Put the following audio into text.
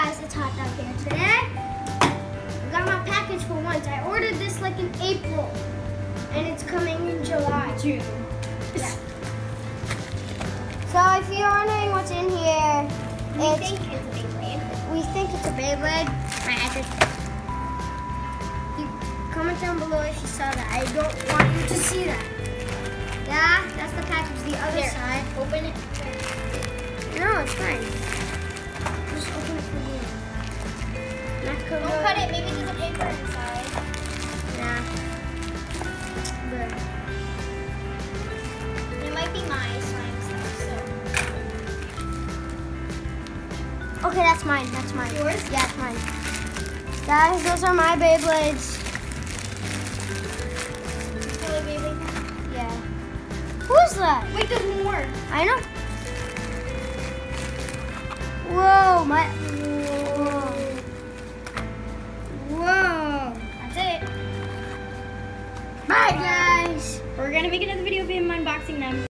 guys, it's Hot Dog here. Today, I got my package for once. I ordered this like in April, and it's coming in July. June. Yeah. So if you're wondering what's in here, We think it's a Beyblade. we think it's a Beyblade. You comment down below if you saw that. I don't want you to see that. Yeah, that's the package. The other Here, side. open it. No, it's fine. Just open it from here. Don't cut it. Maybe there's a paper inside. Nah. Good. It might be my slime stuff. So. Okay, that's mine. That's mine. Yours? Yeah, it's mine. Guys, those are my Beyblades. Really Beyblade. Yeah. Who's that? Wait, there's more. I know. Whoa, my. Whoa. Whoa. That's it. Bye, guys. We're gonna make another video of him unboxing them.